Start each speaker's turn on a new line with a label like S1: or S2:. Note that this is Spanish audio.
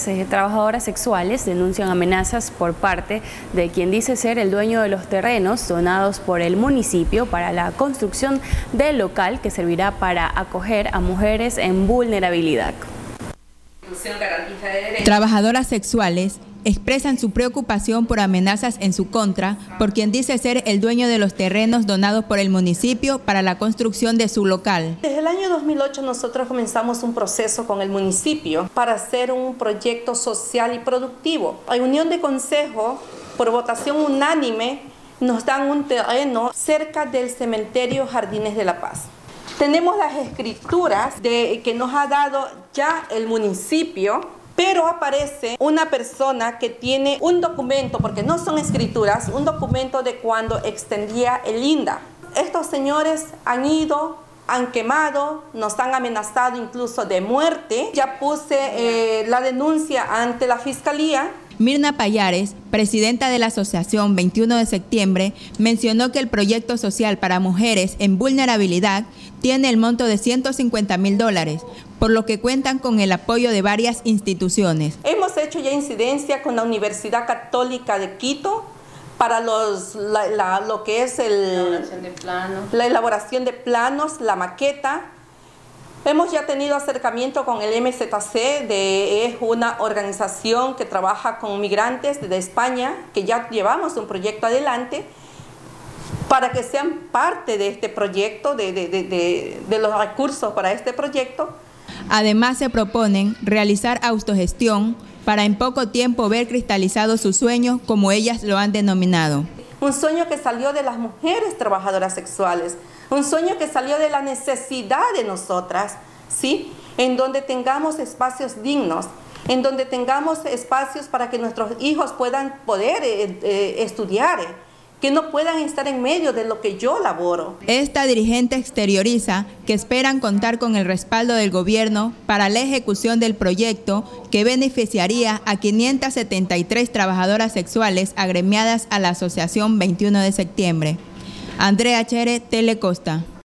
S1: mujeres trabajadoras sexuales denuncian amenazas por parte de quien dice ser el dueño de los terrenos donados por el municipio para la construcción del local que servirá para acoger a mujeres en vulnerabilidad.
S2: Trabajadoras sexuales expresan su preocupación por amenazas en su contra por quien dice ser el dueño de los terrenos donados por el municipio para la construcción de su local.
S3: Desde el año 2008 nosotros comenzamos un proceso con el municipio para hacer un proyecto social y productivo. A unión de consejo, por votación unánime, nos dan un terreno cerca del cementerio Jardines de la Paz. Tenemos las escrituras que nos ha dado ya el municipio, pero aparece una persona que tiene un documento, porque no son escrituras, un documento de cuando extendía el INDA. Estos señores han ido, han quemado, nos han amenazado incluso de muerte. Ya puse la denuncia ante la Fiscalía.
S2: Mirna Payares, presidenta de la Asociación 21 de Septiembre, mencionó que el proyecto social para mujeres en vulnerabilidad tiene el monto de $150.000, por lo que cuentan con el apoyo de varias instituciones.
S3: Hemos hecho ya incidencia con la Universidad Católica de Quito para lo que es la elaboración de planos, la maqueta. Hemos ya tenido acercamiento con el MZC, es una organización que trabaja con migrantes de España, que ya llevamos un proyecto adelante para que sean parte de este proyecto, de los recursos para este proyecto.
S2: Además se proponen realizar autogestión para en poco tiempo ver cristalizado su sueño, como ellas lo han denominado.
S3: Un sueño que salió de las mujeres trabajadoras sexuales, un sueño que salió de la necesidad de nosotras, ¿sí? En donde tengamos espacios dignos, en donde tengamos espacios para que nuestros hijos puedan estudiar, que no puedan estar en medio de lo que yo laboro.
S2: Esta dirigente exterioriza que esperan contar con el respaldo del gobierno para la ejecución del proyecto que beneficiaría a 573 trabajadoras sexuales agremiadas a la Asociación 21 de Septiembre. Andrea Chere, Telecosta.